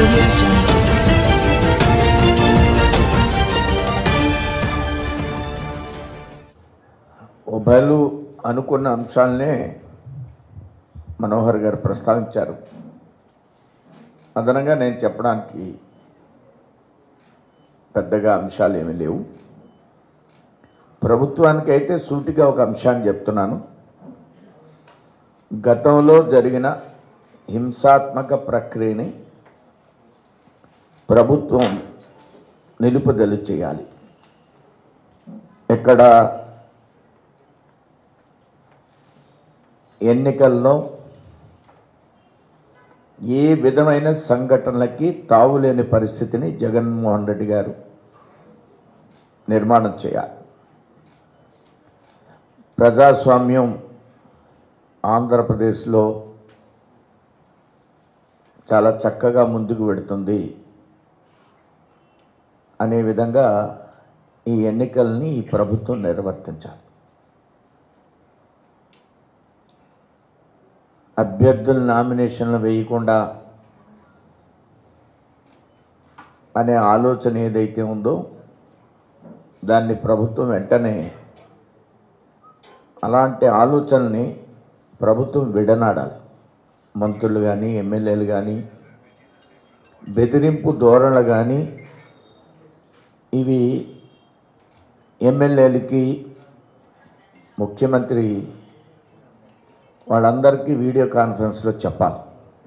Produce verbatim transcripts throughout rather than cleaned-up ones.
audio jungle. ఉభయలు అనుకున్న అంశాలనే మనోహర్ గారు ప్రస్తావించారు. అదనంగా నేను చెప్పడానికి పెద్దగా అంశాలు ఏమీ లేవు. ప్రభుత్వానికైతే సూటిగా ఒక అంశాన్ని చెప్తున్నాను. గతంలో జరిగిన హింసాత్మక ప్రక్రియని ప్రభుత్వం నిలుపుదల చేయాలి. ఎక్కడ ఎన్నికల్లో ఏ విధమైన సంఘటనలకి తావులేని పరిస్థితిని జగన్మోహన్ రెడ్డి గారు నిర్మాణం చేయాలి. ప్రజాస్వామ్యం ఆంధ్రప్రదేశ్లో చాలా చక్కగా ముందుకు వెడుతుంది అనే విధంగా ఈ ఎన్నికల్ని ఈ ప్రభుత్వం నిర్వర్తించాలి. అభ్యర్థుల నామినేషన్లు వేయకుండా అనే ఆలోచన ఏదైతే ఉందో దాన్ని ప్రభుత్వం వెంటనే అలాంటి ఆలోచనని ప్రభుత్వం విడనాడాలి. మంత్రులు కానీ ఎమ్మెల్యేలు కానీ బెదిరింపు ధోరణులు కానీ ఇవి ఎమ్మెల్యేలకి ముఖ్యమంత్రి వాళ్ళందరికీ వీడియో కాన్ఫరెన్స్లో చెప్పాలి.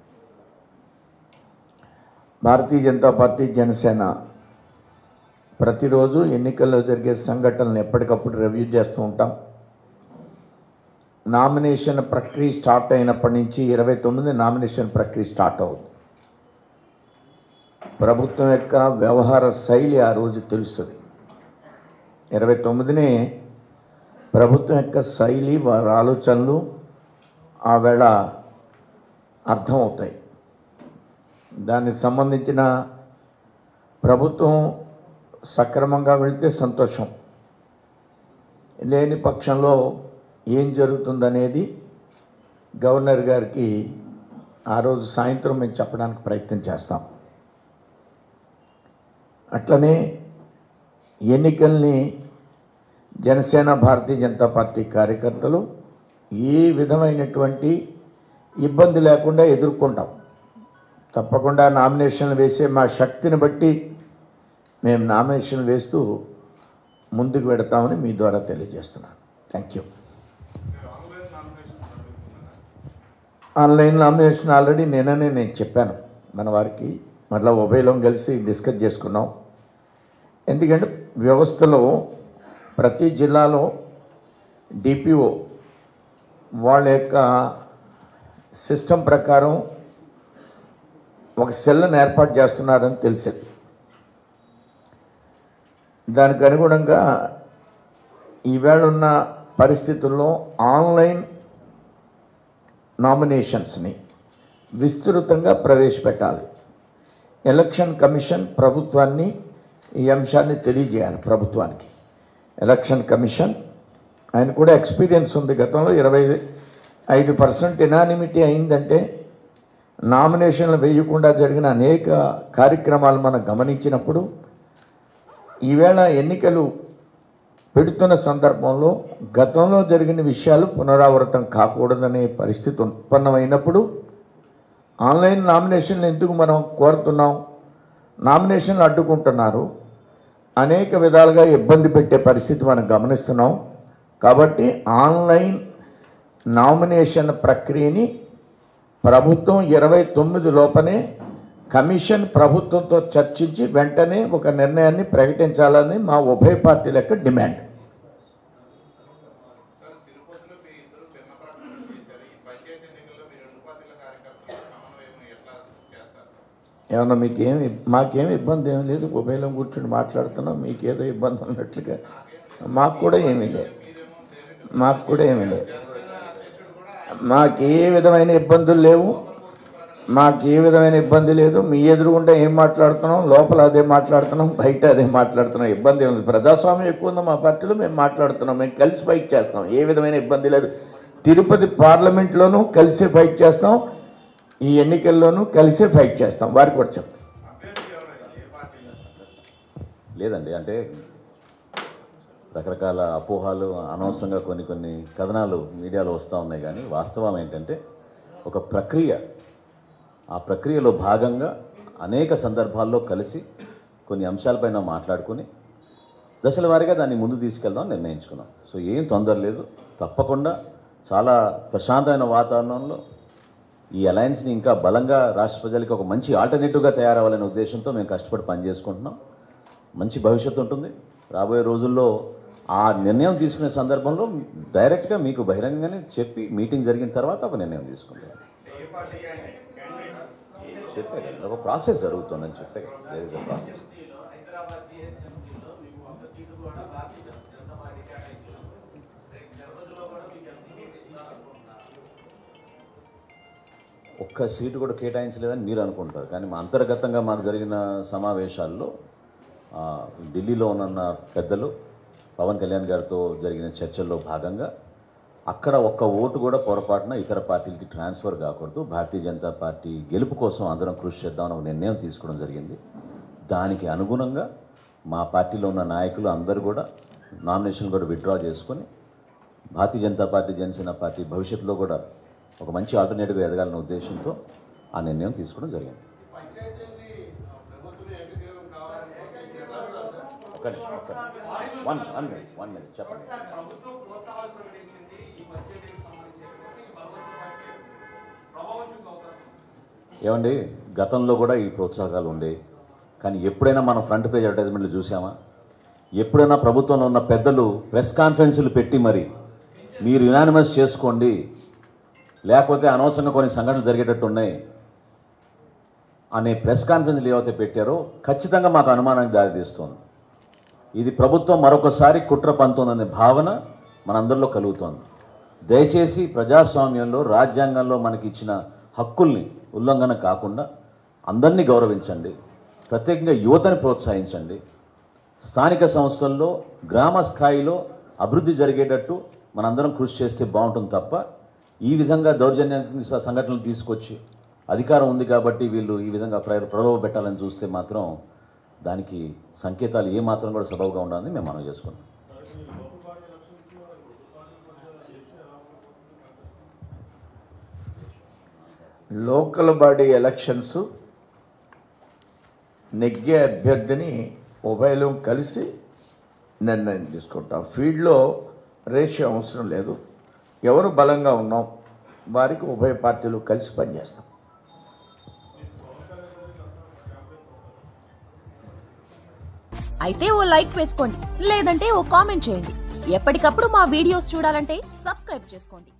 భారతీయ జనతా పార్టీ జనసేన ప్రతిరోజు ఎన్నికల్లో జరిగే సంఘటనలు ఎప్పటికప్పుడు రివ్యూ చేస్తూ ఉంటాం. నామినేషన్ ప్రక్రియ స్టార్ట్ అయినప్పటి నుంచి ఇరవై తొమ్మిది నామినేషన్ ప్రక్రియ స్టార్ట్ అవుతుంది. ప్రభుత్వం యొక్క వ్యవహార శైలి ఆ రోజు తెలుస్తుంది. ఇరవై తొమ్మిదినే ప్రభుత్వం యొక్క శైలి వారి ఆలోచనలు ఆ వేళ అర్థమవుతాయి. దానికి సంబంధించిన ప్రభుత్వం సక్రమంగా వెళితే సంతోషం, లేని పక్షంలో ఏం జరుగుతుందనేది గవర్నర్ గారికి ఆ రోజు సాయంత్రం మేము చెప్పడానికి ప్రయత్నం చేస్తాం. అట్లనే ఎన్నికల్ని జనసేన భారతీయ జనతా పార్టీ కార్యకర్తలు ఏ విధమైనటువంటి ఇబ్బంది లేకుండా ఎదుర్కొంటాం. తప్పకుండా నామినేషన్లు వేసే మా శక్తిని బట్టి మేము నామినేషన్లు వేస్తూ ముందుకు పెడతామని మీ ద్వారా తెలియజేస్తున్నాను. Thank you. Online nomination already నిన్ననే నేను చెప్పాను మన వారికి. మళ్ళీ ఉభయలో కలిసి డిస్కస్ చేసుకున్నాం. ఎందుకంటే వ్యవస్థలో ప్రతి జిల్లాలో డిపిఓ వాళ్ళ యొక్క సిస్టమ్ ప్రకారం ఒక సెల్లను ఏర్పాటు చేస్తున్నారని తెలిసింది. దానికి అనుగుణంగా ఈవేళ ఉన్న పరిస్థితుల్లో ఆన్లైన్ నామినేషన్స్ని విస్తృతంగా ప్రవేశపెట్టాలి. ఎలక్షన్ కమిషన్ ప్రభుత్వాన్ని ఈ అంశాన్ని తెలియజేయాలి. ప్రభుత్వానికి ఎలక్షన్ కమిషన్ ఆయన కూడా ఎక్స్పీరియన్స్ ఉంది. గతంలో ఇరవై ఐదు పర్సెంట్ ఎనానిమిటీ అయిందంటే నామినేషన్లు వేయకుండా జరిగిన అనేక కార్యక్రమాలు మనం గమనించినప్పుడు ఈవేళ ఎన్నికలు పెడుతున్న సందర్భంలో గతంలో జరిగిన విషయాలు పునరావృతం కాకూడదనే పరిస్థితి ఉత్పన్నమైనప్పుడు ఆన్లైన్ నామినేషన్లు ఎందుకు మనం కోరుతున్నాం? నామినేషన్లు అడ్డుకుంటున్నారు, అనేక విధాలుగా ఇబ్బంది పెట్టే పరిస్థితి మనం గమనిస్తున్నాం. కాబట్టి ఆన్లైన్ నామినేషన్ ప్రక్రియని ప్రభుత్వం ఇరవై తొమ్మిది లోపనే కమిషన్ ప్రభుత్వంతో చర్చించి వెంటనే ఒక నిర్ణయాన్ని ప్రకటించాలని మా ఉభయ పార్టీల యొక్క డిమాండ్. ఏమన్నా మీకేమి మాకేమి ఇబ్బంది ఏమీ లేదు. ఉభయలో కూర్చొని మాట్లాడుతున్నాం. మీకేదో ఇబ్బంది ఉన్నట్లుగా మాకు కూడా ఏమీ లేదు. మాకు కూడా ఏమీ లేదు. మాకు ఏ విధమైన ఇబ్బందులు లేవు. మాకు ఏ విధమైన ఇబ్బంది లేదు. మీ ఎదురుగుండా ఏం మాట్లాడుతున్నాం, లోపల అదే మాట్లాడుతున్నాం, బయట అదే మాట్లాడుతున్నాం. ఇబ్బంది ఏమి లేదు. ప్రజాస్వామ్యం ఎక్కువ ఉంది మా పార్టీలో. మేము మాట్లాడుతున్నాం, మేము కలిసి ఫైట్ చేస్తాం. ఏ విధమైన ఇబ్బంది లేదు. తిరుపతి పార్లమెంట్లోనూ కలిసి ఫైట్ చేస్తాం, ఈ ఎన్నికల్లోనూ కలిసే ఫైట్ చేస్తాం. వారికి కూడా చెప్తాం. లేదండి, అంటే రకరకాల అపోహాలు అనవసరంగా కొన్ని కొన్ని కథనాలు మీడియాలో వస్తూ ఉన్నాయి. కానీ వాస్తవం ఏంటంటే ఒక ప్రక్రియ, ఆ ప్రక్రియలో భాగంగా అనేక సందర్భాల్లో కలిసి కొన్ని అంశాలపైన మాట్లాడుకుని దశల వారీగా దాన్ని ముందు తీసుకెళ్దాం నిర్ణయించుకున్నాం. సో ఏం తొందర లేదు, తప్పకుండా చాలా ప్రశాంతమైన వాతావరణంలో ఈ అలయన్స్ని ఇంకా బలంగా రాష్ట్ర ప్రజలకి ఒక మంచి ఆల్టర్నేటివ్గా తయారవ్వాలనే ఉద్దేశంతో మేము కష్టపడి పనిచేసుకుంటున్నాం. మంచి భవిష్యత్తు ఉంటుంది. రాబోయే రోజుల్లో ఆ నిర్ణయం తీసుకునే సందర్భంలో డైరెక్ట్గా మీకు బహిరంగంగానే చెప్పి మీటింగ్ జరిగిన తర్వాత ఒక నిర్ణయం తీసుకుంటాం. చెప్పే ఒక ప్రాసెస్ జరుగుతుందని చెప్పే దేర్ ఇస్ అ ప్రాసెస్. ఒక్క సీటు కూడా కేటాయించలేదని మీరు అనుకుంటారు, కానీ మా అంతర్గతంగా మాకు జరిగిన సమావేశాల్లో ఢిల్లీలో ఉన్న పెద్దలు పవన్ కళ్యాణ్ గారితో జరిగిన చర్చల్లో భాగంగా అక్కడ ఒక్క ఓటు కూడా పొరపాటున ఇతర పార్టీలకి ట్రాన్స్ఫర్ కాకూడదు, భారతీయ జనతా పార్టీ గెలుపు కోసం అందరం కృషి చేద్దామని ఒక నిర్ణయం తీసుకోవడం జరిగింది. దానికి అనుగుణంగా మా పార్టీలో ఉన్న నాయకులు అందరూ కూడా నామినేషన్ కూడా విత్డ్రా చేసుకొని భారతీయ జనతా పార్టీ, జనసేన పార్టీ భవిష్యత్తులో కూడా ఒక మంచి ఆల్టర్నేటివ్గా ఎదగాలనే ఉద్దేశంతో ఆ నిర్ణయం తీసుకోవడం జరిగింది. ఒక్క నిమిషం, ఒక్క one one minute one minute చెప్పండి. ఏమండి, గతంలో కూడా ఈ ప్రోత్సాహకాలు ఉండే, కానీ ఎప్పుడైనా మనం ఫ్రంట్ పేజ్ అడ్వర్టైజ్మెంట్లు చూసామా? ఎప్పుడైనా ప్రభుత్వంలో ఉన్న పెద్దలు ప్రెస్ కాన్ఫరెన్సులు పెట్టి మరి మీరు యునానిమస్ చేసుకోండి, లేకపోతే అనవసరంగా కొన్ని సంఘటనలు జరిగేటట్టు ఉన్నాయి అనే ప్రెస్ కాన్ఫరెన్స్లు ఏవైతే పెట్టారో ఖచ్చితంగా మాకు అనుమానానికి దారితీస్తోంది. ఇది ప్రభుత్వం మరొకసారి కుట్ర పంతోందనే భావన మనందరిలో కలుగుతోంది. దయచేసి ప్రజాస్వామ్యంలో, రాజ్యాంగంలో మనకి ఇచ్చిన హక్కుల్ని ఉల్లంఘన కాకుండా అందరినీ గౌరవించండి, ప్రత్యేకంగా యువతని ప్రోత్సహించండి. స్థానిక సంస్థల్లో గ్రామ స్థాయిలో అభివృద్ధి జరిగేటట్టు మనందరం కృషి చేస్తే బాగుంటుంది తప్ప ఈ విధంగా దౌర్జన్య సంఘటనలు తీసుకొచ్చి అధికారం ఉంది కాబట్టి వీళ్ళు ఈ విధంగా ప్రలోభ పెట్టాలని చూస్తే మాత్రం దానికి సంకేతాలు ఏమాత్రం కూడా సబబుగా ఉండాలని మేము మనం చేసుకున్నాం. లోకల్ బాడీ ఎలక్షన్స్ నెగ్గే అభ్యర్థిని ఉభయలు కలిసి నిర్ణయం తీసుకుంటాం. ఫీల్డ్లో రేషియో అవసరం లేదు. ఎవరు బలంగా ఉన్నాం వారికి ఉభయ పార్టీలు కలిసి పనిచేస్తాం. అయితే ఓ లైక్ వేసుకోండి, లేదంటే ఓ కామెంట్ చేయండి. ఎప్పటికప్పుడు మా వీడియోస్ చూడాలంటే సబ్స్క్రైబ్ చేసుకోండి.